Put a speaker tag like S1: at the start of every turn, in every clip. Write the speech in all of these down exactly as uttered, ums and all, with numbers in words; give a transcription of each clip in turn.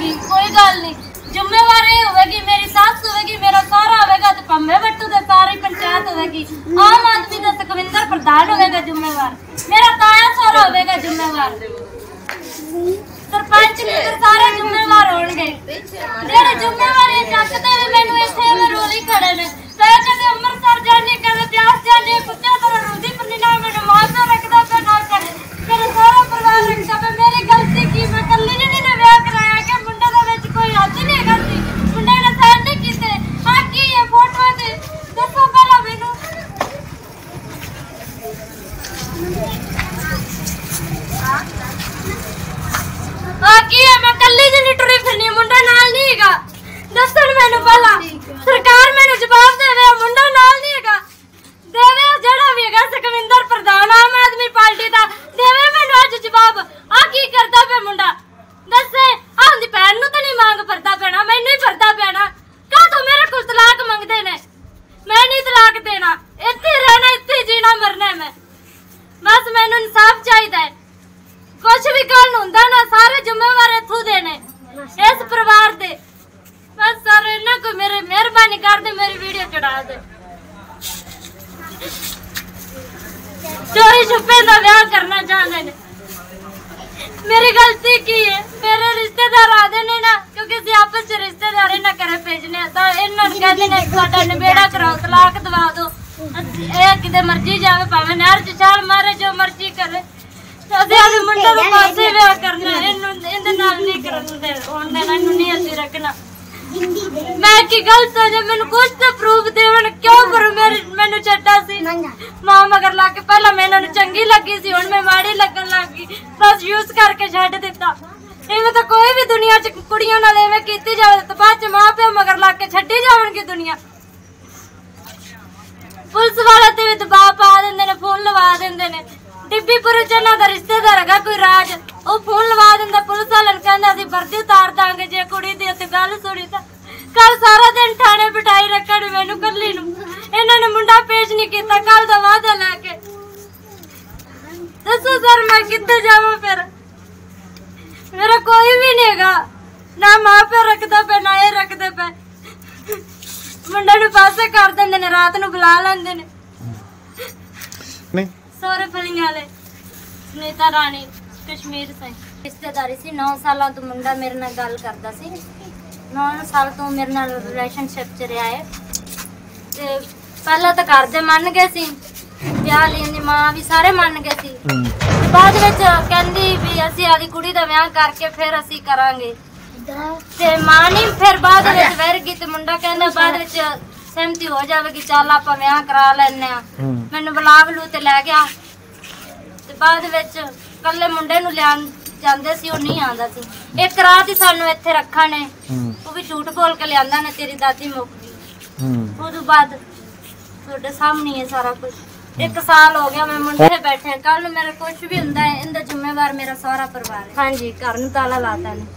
S1: होगी, कोई गल नहीं। जिम्मेवार ये होगी मेरी सास होगी, मेरा सारा होगा तो पम्मे बट्टू दे सारी पंचायत होगी। आम आदमी का सुखविंदर प्रधान होगा जिम्मेवार, मेरा ताया सारा होगा जिम्मेवार, सरपंच लीडर सारे जिम्मेवार होंगे। जेड़े जिम्मेवार ये चकते वे मैनू इत्थे वे रोली खड़े ने। मैं कदे अमृतसर जाने, कदे प्यास जाने, कुत्ते तरह रोंदी पन्नी ना मैनू मां पे रखदा पे ना करे, मेरा सारा परिवार रखदा पे। मेरी गलती की, मैं कल्ली ने नहीं ब्याह कराया कि मुंडे दे विच कोई हद नहीं हैगा सी, मुंडे ने साइन नहीं कीते। हां की है फोटो ते दसो पहला मैनू। हां की है, मैं कल्ली जी टुरी फिरनी, मुंडा नाल नहीं हैगा। दसन मैनू पहला सरकार मैनू जवाब देवे, मुंडा नाल नहीं हैगा। देवे जेड़ा भी हैगा सुखविंदर प्रधान आम आदमी पार्टी दा, देवे मैनू अज जवाब। आ की करदा पे मुंडा दसे? आ उंदी भैन नू तो नहीं मांग भरदा पैना, मैनू ही भरदा पैना। का तू मेरे कोल तलाक मंगदे ने? मैं नहीं तलाक देना, इत्थे रहना, इत्थे जीना मरना है। मैं बस मैनू इंसाफ चाहिदा है। कुछ भी कल हुंदा ना, सारे जिम्मेवार इथों दे ने, इस परिवार दे। बस सर इन्हां को मेरे मेहरबानी कर दे, मेरी वीडियो चढ़ा दे। चोरी छुपे का ब्याह करना चाहते ने, मेरी गलती की है? मेरे रिश्तेदार आते ने ना, क्योंकि असीं आपस च रिश्तेदार इन्हां घरे भेजने तां इन्हां नूं कहंदे ने साडा निबेड़ा कराओ, तलाक दवा दो। ए किते मर्जी जावे, भावें नहर च छाल मारे, जो मर्जी करे। असीं अपने मुंडे नूं पासे ब्याह करना, इन्हूं इहदे नाल नहीं करन दे होण देना, इन्हूं नहीं असीं रखना। मैं की गलत है? जब मैंने कुछ तो प्रूफ देवन, क्यों पर मेरे मैंने छड्डा सी मां मगर ला के? पहला मैं इन्हां नूं चंगी लगी सी, हुण मैं माड़ी लगन लग गई, बस यूज करके छड्ड दित्ता। इवें तो कोई भी दुनिया च कुड़ियां नाल इवें कीती जावे तो बाद च मां प्यो मगर ला के छड्डी जावणगी दुनिया। पुलिस वाले ते भी दबाव पा दिंदे ने, फोन लवा दिंदे ने। डिब्बीपुर च इन्हां दा रिश्तेदार हैगा कोई राज, ਉਹ फोन लवा दिंदा, पुलिस वाले कहंदा असीं वर्दी उतार दांगे जे कुड़ी दी उत्ते गल सुणी तां। कल सारा दिन थाने बिठाई रखण मैनू कल्ली नूं, इन्हां ने मुंडा पेश नहीं कीता कल दा वादा लैके। दसो सर मैं कित्थे जावां फिर? मेरा कोई भी नहीं हैगा, ना मां प्यो रखदा पे ना ये रखदे पे। मुंडे नूं पासे कर दिंदे ने, रात नूं बुला लैंदे ने। नहीं सोरे फलियां वाले सुनीता रानी कश्मीर से रिश्तेदारी सी। नौ साल तो मुंडा मेरे नाल गल करदा सी, नौ साल तो मेरे नाल रिलेशनशिप च रहा है। ते पहला तो घर दे मन गए सी, ब्याह लैण दी मां भी सारे मन गए सी। बाद विच कहंदी भी असीं आदी कुड़ी दा ब्याह करके फिर असीं करांगे, ते मां नहीं फिर बाद विच वैर गई। ते मुंडा कहंदा बाद विच सहमति हो जाएगी, चल आपां ब्याह करा लैने आ। मैनूं बुला बलू ते लै गया, ते बाद विच कल्ले मुंडे नूं लियाण जांदे सी, ओह नहीं आंदा सी। एक रात ही सानूं इत्थे रखा ने, ओह भी झूठ बोल के लियांदा ने, तेरी दादी मुक गई। उदों बाद तुहाडे सामने है सारा कुछ। एक साल हो गया मैं मुंडे बैठे, कल मेरा कुछ भी हुंदा है इहदा जिम्मेवार मेरा सारा परिवार है। हाँ जी, घर नूं ताला लाता ने।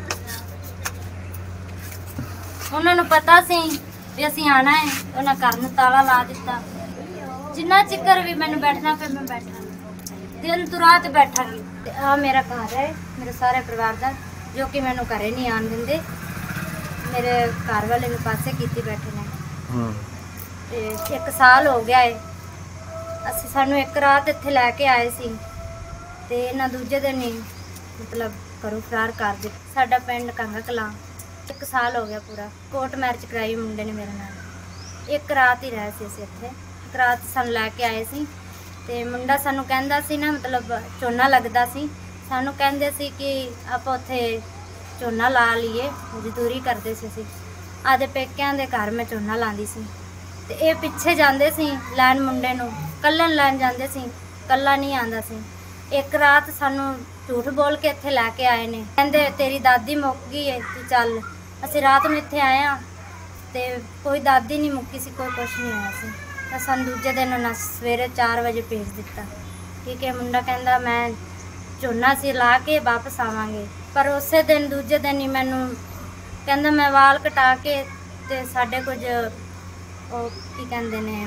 S1: उन्हां नूं पता सी भी असीं आना है, उन्हां घर नूं ताला ला दिता। जिन्ना चिकर भी मैनूं बैठना पे मैं बैठा, दिन तो रात बैठा। आ मेरा घर है मेरे सारे परिवार का, जो कि मैनू घरे नहीं आन देंदे, मेरे घर वाले नूं पासे कीती बैठे ने। ते एक साल हो गया है, असीं सानू एक रात इत्थे लैके आए सी, ते इन्हां दूजे दिन ही मतलब घरों फरार कर दित्ता। साडा पिंड कांगा कलां। एक साल हो गया पूरा, कोर्ट मैरिज कराई मुंडे ने मेरे नाल। एक रात ही रहे सी असीं इत्थे, एक रात सानू लैके आए सी। ते मुंडा सानू कहंदा सी ना, मतलब झोना लगदा सी, सानू कहंदे सी कि आपां उत्थे झोना ला लईए, मजदूरी करदे सी असीं। आदे पेकिਆਂ ਦੇ घर मैं झोना लांदी सी, ते ਇਹ पिछे ਜਾਂਦੇ सी लैन मुंडे नूं, कल्ले लैन ਜਾਂਦੇ सी, कल्ला नहीं आंदा सी। एक रात सानू झूठ बोल के इत्थे लैके आए ने, कहंदे तेरी दादी मुक गई है, तू चल। असीं रात नूं इत्थे आए आ, ते कोई दादी नहीं मुक्की सी, कोई कुछ नहीं होया सी। तो सन दूजे दिन उन्हें सवेरे चार बजे भेज दिता। ठीक है, मुंडा कहंदा मैं झोना सी ला के वापस आवांगे, पर उस दिन दूजे दिन ही मैनू कहंदा मैं वाल कटा के ते साडे कुछ ओ की कहंदे ने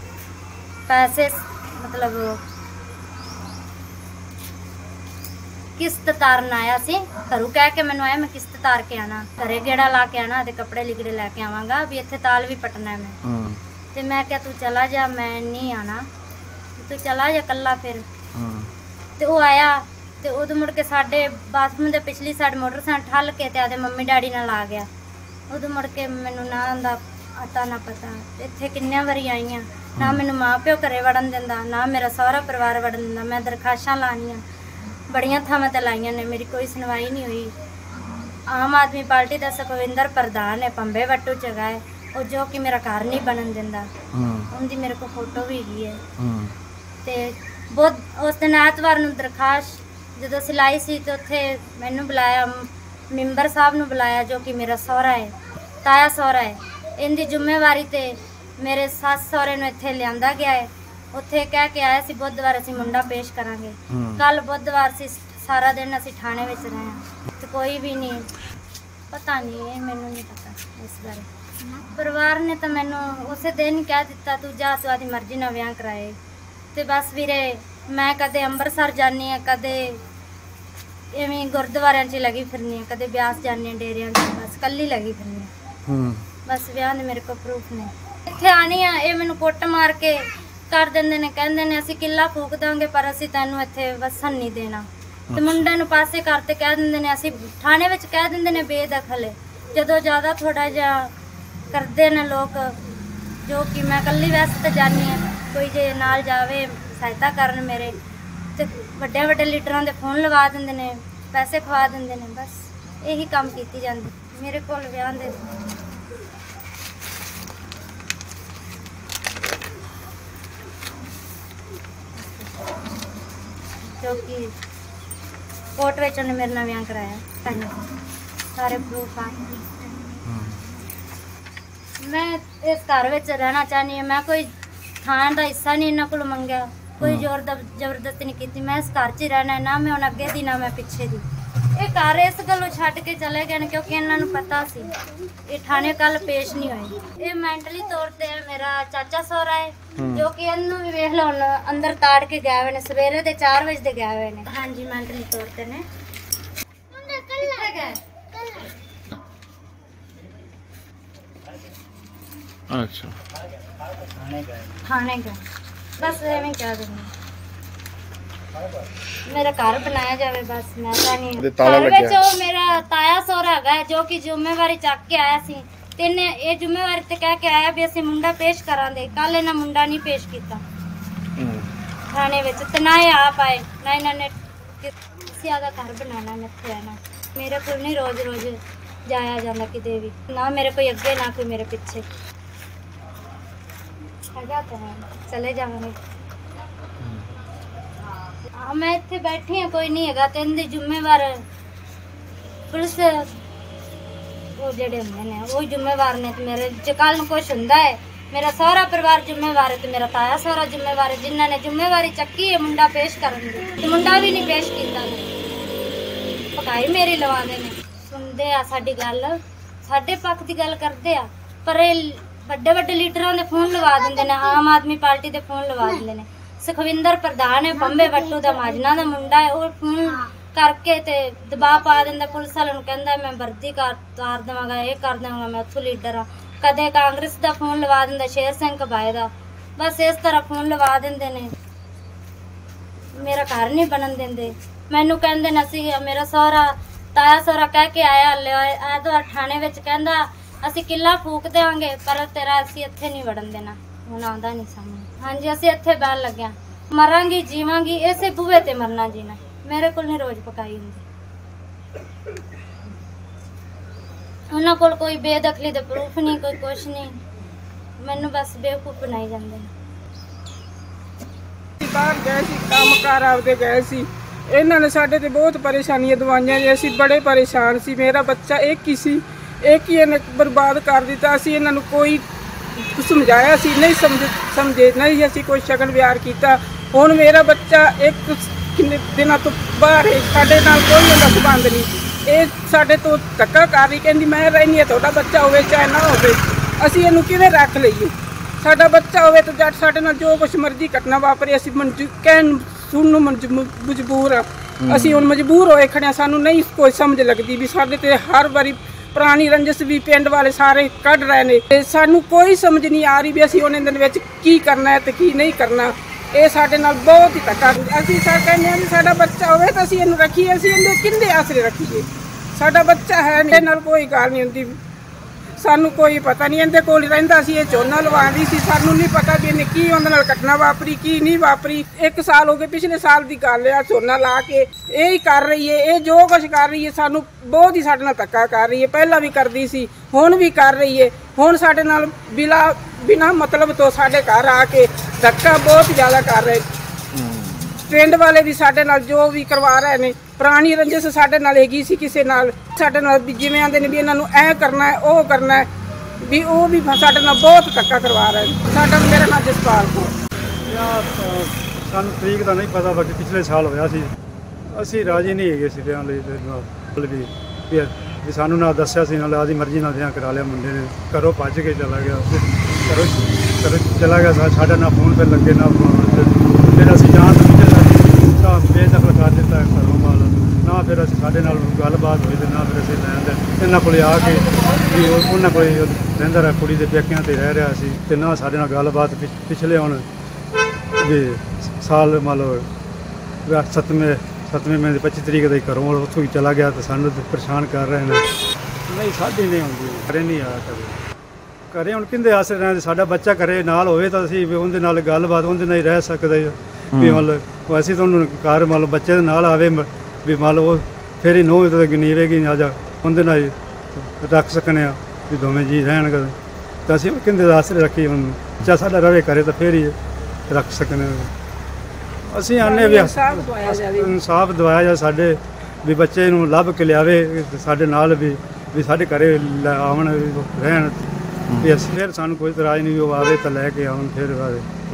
S1: पैसे, मतलब किस्त तारन आया सी। घरों कह के मैनू आया मैं किस्त तार के आना, घरे गेड़ा ला के आना, कपड़े लिगड़े लैके आवांगा भी इत्थे ताल भी पटना है मैं। ते मैं क्या तू चला जा, मैं नहीं आना, तू चला जा कल्ला। फिर ते वो आया ते उदों मुड़ के साडे बाथरूम दे पिछली साइड मोटरसाइकिल ठल के ते आदे मम्मी डैडी नाल आ गया। उदों मुड़ के मैनू ना दा आता ना पता। इत्थे किन्ने वारी आई हाँ, ना मैनू माँ प्यो घरे वड़न दिंदा, ना मेरा सहुरा परिवार वड़न दिंदा। मैं दरखाशां लानियां बड़ियां थावां ते लाइयां ने, मेरी कोई सुनवाई नहीं हुई। आम आदमी पार्टी का सुखविंदर प्रधान है, पंबे वट्टू च है, और जो कि मेरा घर नहीं बनन दिंदा। उनकी मेरे को फोटो भी हैगी है। ते बहुत उस दिन ऐतवार नूं दरखास्त जदों सिलाई सी तो उत्थे मैनू बुलाया, मैंबर साहब नूं बुलाया जो कि मेरा सहुरा है, ताया सहुरा है। इनकी जिम्मेवारी ते मेरे सस सहुरे नूं इत्थे लिआंदा गया है। उत्थे कह के आया सी बुधवार असीं मुंडा पेश करांगे। कल बुधवार सी, सारा दिन असीं थाणे विच रहे ते कोई भी नहीं, पता नहीं है, मैनू नहीं पता इस बारे। परिवार ने तो मैनू उस दिन कह दिता तू जा, तू आदी मर्जी नाल विआह कराए। ते बस वीरे मैं कदे अंबरसर जानी है, कदे इवें गुरुद्वारियां च लगी फिरनी है, कदे ब्यास जानी है डेरियां च, बस कल्ली लगी फिरनी है। बस विआह दे मेरे को प्रूफ ने। इत्थे आनी आ ये मैनू कुट मार के कर देंदे ने, कहंदे ने असीं किला फूक दांगे पर असीं तैनूं इत्थे वसन नहीं देना। ते मुंडे नूं पासे करते कह दिंदे ने, असीं थाणे विच कह दिंदे ने बेदखल है। जदों ज़्यादा थोड़ा जिहा करदे ने लोग, जो कि मैं कल्ली वैसे तो जानी है, कोई जे नाल जावे सहायता करन मेरे, ते वड्डे वड्डे लीडरां दे फोन लवा दिंदे ने, पैसे खवा दिंदे ने। बस यही काम कीती जांदी। मेरे कोल विआह दे जो कि कोर्ट में उन्हें मेरे नाल विआह कराया, सारे प्रूफ आ। मैं इस घर में रहना चाहनी हूँ। मैं कोई थाने का हिस्सा नहीं इन्हों को मंगया, कोई जोर जबरदस्ती नहीं की। मैं इस घर च ही रहना, ना मैं हुण अगे दी ना मैं पिछे दी। ये घर इस गलों छड्ड के चले गए क्योंकि इन्होंने पता सी ये थाने कल पेश नहीं होए। ये मैंटली तौर पर है मेरा चाचा सहुरा है, जो कि इन्हू भी वेख लो अंदर ताड़ के गए हुए ने, सवेरे दे चार बजे दे गए हुए ने। हाँ जी मैंटली तौर पर ने।
S2: अच्छा
S1: थाने गए, बस एवं क्या करना। मेरा घर बनाया जाए बस। मैं घर में मेरा ताया सहुरा है जो कि जिम्मेवारी चक के आया सी, तेने ये जिम्मेवारी ते कह के आया भी असीं मुंडा पेश करांगे। कल इन्हां मुंडा नहीं पेश किया थाने विच, ते ना ये आप आए ना इन्होंने किसी आदा घर बनाना इत्थे रहना। मेरे को नहीं रोज रोज जाया जाता किते भी, ना मेरे कोई अगे ना कोई मेरे पिछे हैगा। तो है चले जावांगे। हाँ मैं इत्थे बैठी हाँ, कोई नहीं है। तो इनके जिम्मेवार पुलिस वो जेडे होंदे ने वो जिम्मेवार ने। तो मेरे जे कल नूं कुछ हुंदा है मेरा सारा परिवार जिम्मेवार है, तो मेरा ताया सारा जिम्मेवार है। जिन्होंने जिम्मेवारी चक्की है मुंडा पेश करन दी, ते मुंडा भी नहीं पेश कीता ने, पकाई मेरी लवांदे ने। सुनदे आ साडी गल, साडे पक्ष दी गल करदे आ, पर वड्डे वड्डे लीडरां दे फोन लवा दिंदे ने, आम आदमी पार्टी दे फोन लवा दिंदे ने। सुखविंदर प्रधान है, पंबे वट्टू दा माजना दा मुंडा है, और फोन करके ते दबाव पा दिंदा पुलिस वाले नूं, कहंदा मैं वर्दी कर तार देवांगा, ये कर देवांगा, मैं उत्थों लीडर हाँ। कदे कांग्रेस दा फोन लवा दिंदा, शेर सिंह कबाए दा, बस इस तरह फोन लवा दिंदे ने। मेरा घर नहीं बनन दिंदे। मैनू कहंदे ने असीं, मेरा सहुरा ताया सहुरा कह के आया ऐतवार थाने विच, कहंदा असीं किला फूक देवांगे पर तेरा असीं इत्थे नहीं वड़न देना। हुण आंदा नहीं सामने। हाँ जी असीं इत्थे बहन लग्या, मरांगी जीवांगी इसे बूहे ते मरना जीना। मेरे कोल नहीं रोज पकाई हुंदी। उन्हां कोल कोई बेदखली दे प्रूफ नहीं, कोई कुछ नहीं। मैनू बस बेवकूफ बनाई जांदे ने।
S3: बाहर गए सी काम कार आपदे गए सी, इन्हां ने साडे ते बहुत परेशानियां दवाइयां ने, असीं बड़े परेशान सी। मेरा बच्चा एक ही सी, एक ही इन्हें बर्बाद कर दिता। असीं इन्हां नूं कोई समझाया सी नहीं, समझ समझे नहीं, असीं कोई शगन विहार किया। हुण मेरा बच्चा एक किन्ने दिनों तो बाहर है, साडे नाल कोई उहदा संबंध नहीं। ये साडे तो धक्का कर रही, कहंदी मैं रहनी है, तुहाडा बच्चा होवे चाहे ना होवे, असीं इहनूं किवें रख लईए। साडा बच्चा होवे तो जट साडे नाल जो कुछ मर्जी घटना वापरे असीं मंजूर कहण सुनण मजबूर आ। ਅਸੀਂ ਹੁਣ ਮਜਬੂਰ ਹੋਏ ਖੜਿਆ, ਸਾਨੂੰ ਨਹੀਂ ਕੋਈ ਸਮਝ ਲੱਗਦੀ ਵੀ ਸਾਡੇ ਤੇ ਹਰ ਵਾਰੀ ਪੁਰਾਣੀ ਰੰਜਿਸ਼ ਵੀ ਪਿੰਡ ਵਾਲੇ ਸਾਰੇ ਕੱਢ ਰਹੇ ਨੇ ਤੇ ਸਾਨੂੰ ਕੋਈ ਸਮਝ ਨਹੀਂ ਆ ਰਹੀ ਵੀ ਅਸੀਂ ਉਹਨਾਂ ਦਿਨ ਵਿੱਚ ਕੀ ਕਰਨਾ ਹੈ ਤੇ ਕੀ ਨਹੀਂ ਕਰਨਾ। ਇਹ ਸਾਡੇ ਨਾਲ ਬਹੁਤ ਹੀ ਧੱਕਾ। ਅਸੀਂ ਸਾ ਕਹਿੰਦੇ ਹਾਂ ਵੀ ਸਾਡਾ ਬੱਚਾ ਹੋਵੇ ਤਾਂ ਅਸੀਂ ਇਹਨੂੰ ਰੱਖੀਏ, ਅਸੀਂ ਇਹਦੇ ਕਿੰਦੇ ਆਸਰੇ ਰੱਖੀਏ? ਸਾਡਾ ਬੱਚਾ ਹੈ ਨਹੀਂ, ਨਾਲ ਕੋਈ ਗੱਲ ਨਹੀਂ ਹੁੰਦੀ। ਸਾਨੂੰ ਕੋਈ ਪਤਾ ਨਹੀਂ, ਇਹਦੇ ਕੋਲ ਰਹਿੰਦਾ ਸੀ, ਇਹ ਝੋਨਾ ਲਵਾਉਂਦੀ ਸੀ, ਸਾਨੂੰ ਨਹੀਂ ਪਤਾ ਵੀ ਇਹਨੇ ਕੀ ਉਹਦੇ ਨਾਲ ਘਟਨਾ ਵਾਪਰੀ ਕੀ ਨਹੀਂ ਵਾਪਰੀ। ਇੱਕ ਸਾਲ ਹੋ ਗਏ, ਪਿਛਲੇ ਸਾਲ ਦੀ ਗੱਲ ਆ, ਝੋਨਾ ਲਾ ਕੇ ਇਹ ਹੀ ਕਰ ਰਹੀ ਹੈ, ਇਹ ਜੋ ਕੁਛ ਕਰ ਰਹੀ ਹੈ ਸਾਨੂੰ ਬਹੁਤ ਹੀ ਸਾਡੇ ਨਾਲ ਧੱਕਾ ਕਰ ਰਹੀ ਹੈ। ਪਹਿਲਾਂ ਵੀ ਕਰਦੀ ਸੀ, ਹੁਣ ਵੀ ਕਰ ਰਹੀ ਹੈ। ਹੁਣ ਸਾਡੇ ਨਾਲ ਬਿਲਾ ਬਿਨਾਂ ਮਤਲਬ ਤੋਂ ਸਾਡੇ ਘਰ ਆ ਕੇ ਧੱਕਾ ਬਹੁਤ ਜ਼ਿਆਦਾ ਕਰ ਰਹੇ। ਪਿੰਡ ਵਾਲੇ ਵੀ ਸਾਡੇ ਨਾਲ ਜੋ ਵੀ ਕਰਵਾ ਰਹੇ ਨੇ, ਪੁਰਾਣੀ ਰੰਜਿਸ਼ ਸਾਡੇ ਨਾਲ ਹੈਗੀ ਸੀ ਕਿਸੇ ਨਾਲ, ਸਾਡੇ ਨਾਲ ਵੀ ਜਿਵੇਂ ਆਂਦੇ ਨੇ ਵੀ ਇਹਨਾਂ ਨੂੰ ਐ ਕਰਨਾ ਹੈ ਉਹ ਕਰਨਾ ਹੈ, ਵੀ ਉਹ ਵੀ ਸਾਡੇ ਨਾਲ ਬਹੁਤ ਧੱਕਾ ਕਰਵਾ ਰਹੇ ਨੇ। ਸਾਡਾ ਮੇਰਾ ਨਾਮ ਜਸਪਾਲ ਕੌਰ।
S2: ਸਾਨੂੰ ਤਰੀਕ ਦਾ ਨਹੀਂ ਪਤਾ, ਬਾਕੀ ਪਿਛਲੇ ਸਾਲ ਹੋਇਆ ਸੀ। ਅਸੀਂ ਰਾਜੀ ਨਹੀਂ ਹੈਗੇ ਸੀ ਵਿਆਹ ਲਈ ਵੀ ਵੀ ਸਾਨੂੰ ਨਾ ਦੱਸਿਆ ਸੀ, ਨਾਲ ਆਦੀ ਮਰਜ਼ੀ ਨਾਲ ਵਿਆਹ ਕਰਾ ਲਿਆ। ਮੁੰਡੇ ਨੇ ਘਰੋਂ ਭੱਜ ਕੇ ਚਲਾ ਗਿਆ, ਘਰੋਂ ਘਰੋਂ ਚਲਾ ਗਿਆ। ਸਾਡਾ ਨਾ ਫੋਨ ਤੇ ਲੱਗੇ ਨਾ ਫਿਰ ਅਸੀਂ ਜਾਣ ਤਾਂ ਬੇਦਖਲ ਕਰ ਦਿੱਤਾ ਘਰੋਂ ਮਾਲ ਨਾ। ਫਿਰ ਅਸੀਂ ਸਾਡੇ ਨਾਲ ਗੱਲਬਾਤ ਹੋਈ ਤੇ ਨਾ ਫਿਰ ਅਸੀਂ ਲੈਣ ਦੇ ਇਹਨਾਂ ਕੋਲ ਆ ਕੇ ਵੀ ਉਹਨਾਂ ਕੋਲ ਰਹਿੰਦਾ ਰਿਹਾ, ਕੁੜੀ ਦੇ ਪੇਕਿਆਂ ਤੇ ਰਹਿ ਰਿਹਾ ਸੀ ਤੇ ਨਾ ਸਾਡੇ ਨਾਲ ਗੱਲਬਾਤ। ਪਿਛਲੇ ਹੁਣ ਵੀ ਸਾਲ ਮੰਨ ਲਓ ਸੱਤਵੇਂ ਸੱਤਵੇਂ ਮਹੀਨੇ ਪੱਚੀ ਤਰੀਕ ਦਾ ਹੀ ਘਰੋਂ ਉੱਥੋਂ ਹੀ ਚਲਾ ਗਿਆ ਤੇ ਸਾਨੂੰ ਪਰੇਸ਼ਾਨ ਕਰ ਰਹੇ ਨੇ। ਨਹੀਂ ਸਾਡੀ ਨਹੀਂ ਹੁੰਦੀ, ਘਰੇ ਨਹੀਂ ਆਇਆ ਕਦੇ। ਘਰੇ ਹੁਣ ਕਿੰਦੇ ਆਸਰੇ ਰਹਿੰਦੇ? ਸਾਡਾ ਬੱਚਾ ਘਰੇ ਨਾਲ ਹੋਵੇ ਤਾਂ ਅਸੀਂ ਵੀ ਉਹਦੇ ਨਾਲ ਗੱਲਬਾਤ ਉਹਦੇ ਨਾਲ ਹੀ ਰਹਿ ਸਕਦੇ ਵੀ ਮਤਲਬ ਅਸੀਂ ਤਾਂ ਉਹਨੂੰ ਘਰ ਮੰਨ ਲਓ ਬੱਚੇ ਦੇ ਨਾਲ ਆਵੇ ਵੀ ਮੰਨ ਲਓ ਫਿਰ ਹੀ ਨੋਹ ਤਾਂ ਗਨੀਵੇਗੀ ਆ ਜਾ ਉਹਦੇ ਨਾਲ ਹੀ ਰੱਖ ਸਕਨੇ ਆ ਵੀ ਦੋਵੇਂ ਜੀ ਰਹਿਣ। ਤਾਂ ਅਸੀਂ ਕਿੰਦੇ ਆਸਰੇ ਰੱਖੀ ਹੁਣ ਬੱਚਾ ਸਾਡਾ ਰਵੇ ਘਰੇ ਤਾਂ ਫਿਰ ਹੀ ਰੱਖ ਸਕਨੇ। ਅਸੀਂ ਆਨੇ ਵੀ ਇਨਸਾਫ ਦਵਾਇਆ ਜਾ ਸਾਡੇ ਵੀ ਬੱਚੇ ਨੂੰ ਲੱਭ ਕੇ ਲਿਆਵੇ ਸਾਡੇ ਨਾਲ ਵੀ ਵੀ ਸਾਡੇ ਘਰੇ ਆਉਣ ਰਹਿਣ ਵੀ ਅਸੀਂ ਫਿਰ ਸਾਨੂੰ ਕੋਈ ਇਤਰਾਜ਼ ਨਹੀਂ, ਉਹ ਆਵੇ ਤਾਂ ਲੈ ਕੇ ਆਉਣ ਫਿਰ ਆਵੇ।